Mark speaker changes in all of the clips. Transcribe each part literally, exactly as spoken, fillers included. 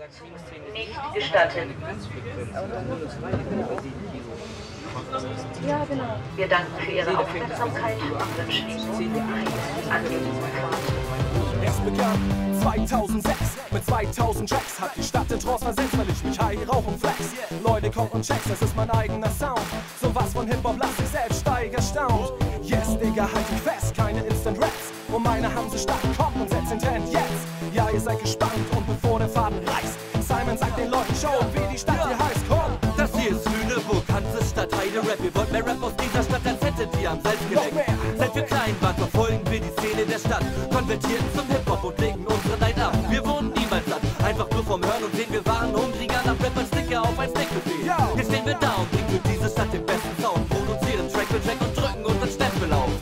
Speaker 1: Nicht gestattet.
Speaker 2: Ja, genau.
Speaker 1: Wir danken für Ihre Aufmerksamkeit und wünschen Ihnen eine angenehme Fahrt.
Speaker 3: Es begann zweitausendsechs mit zweitausend Tracks. Hat die Stadt in Trance versetzt, weil ich mich high, rauch und flex. Leute, kommt und checks, das ist mein eigener Sound. So was von Hip-Hop lass ich selbst steig erstaunt. Yes, Digga, halt dich fest, keine Instant Raps. Und meine haben sie stark, kommt und setzt den Trend jetzt. Ja, ihr seid gespannt und bevor der Faden reißt, Simon sagt den Leuten schon, wie die Stadt hier heißt, komm.
Speaker 4: Das hier ist Lüneburg, Hansestadt, Heide-Rap. Ihr wollt mehr Rap aus dieser Stadt, als hättet ihr am Salz geleckt. Seit wir klein waren, verfolgen wir die Szene der Stadt, konvertierten zum Hip-Hop und legen unsere Night ab. Wir wurden niemals satt, einfach nur vom Hören und Sehen. Wir waren hungriger nach Rap als Sticker auf ein Steakbuffet. Jetzt stehen wir da und bringen für diese Stadt den besten Sound, produzieren Track für Track und drücken unseren Stempel auf.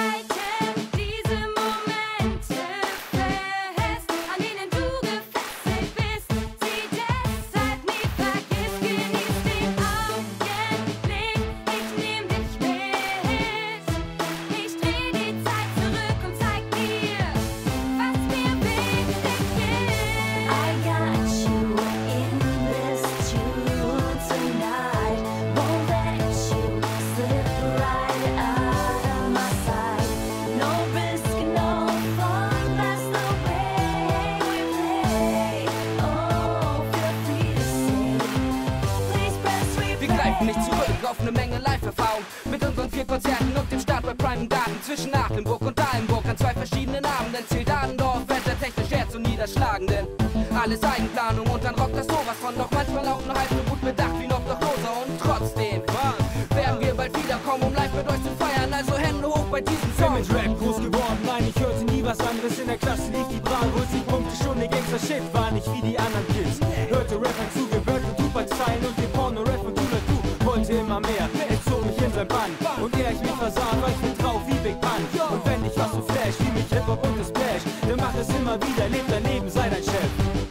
Speaker 5: Nicht zurück auf eine Menge Live-Erfahrung mit unseren vier Konzerten und dem Start bei Prime im Garten zwischen Atemburg und Dallenburg an zwei verschiedenen Abenden. Zählt Adendorf, wettertechnisch eher zu niederschlagen, denn alles Eigenplanung und dann rockt das sowas von, doch manchmal auch nur halb so gut bedacht wie noch doch loser und trotzdem werden wir bald wiederkommen, um live mit euch zu feiern, also Hände hoch bei diesem Song.
Speaker 3: Bin mit Rap groß geworden, nein, ich hörte nie was anderes. In der Klasse lief die Bahn, siebzig Punkte Stunde, Gangster-Shit, war nicht wie die anderen Kids. Hörte Rappern zu, gewirkt und Tupac-Zeilen und wir Porno-Rap und du dazu. Wollte immer mehr, er zog mich in sein Bann. Und er ich mich versah, war ich mit drauf wie Big Pun. Und wenn dich was so flash, wie mich Hip-Hop und das Splash, dann mach es immer wieder, leb dein Leben, sei dein Chef.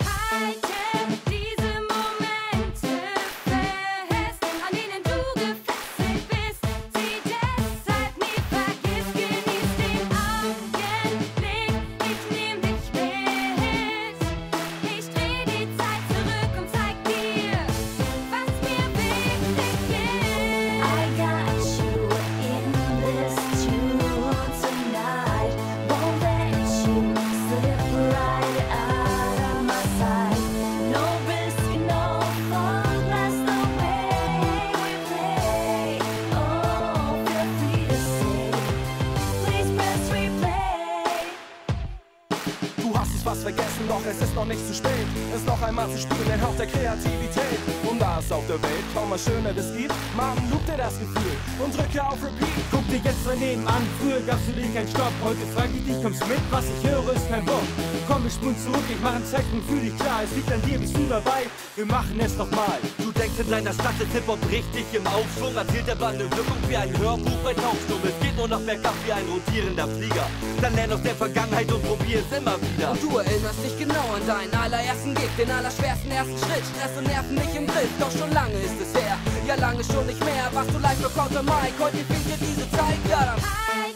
Speaker 3: Was vergessen, doch es ist noch nicht zu spät, es noch einmal zu spüren, den Hauch der Kreativität. Und da es auf der Welt kaum was Schöneres gibt, Mann, loop dir das Gefühl und drücke auf Repeat. Guck dir jetzt daneben an, früher gab's für dich keinen Stopp. Heute frag ich dich, kommst mit, was ich höre ist kein Bock. Komm, ich spul zurück, ich mach einen Zeig und fühl dich klar. Es liegt an dir, bist du dabei, wir machen es nochmal.
Speaker 4: Du denkst, in deiner Stadt ist Hip-Hop richtig im Aufschwung, erzählt aber eine Wirkung wie ein Hörbuch bei Tauchsturm. Es geht nur noch bergab wie ein rotierender Flieger. Dann lern aus der Vergangenheit und probier es immer wieder.
Speaker 5: Und du erinnerst dich genau an deinen allerersten Gig, den allerschwersten ersten Schritt. Stress und Nerven nicht im Griff, doch schon lange ist es her. Ja, lange schon nicht mehr, was du live bekommt am Mike. Heute fehlt dir diese Zeit, ja dann.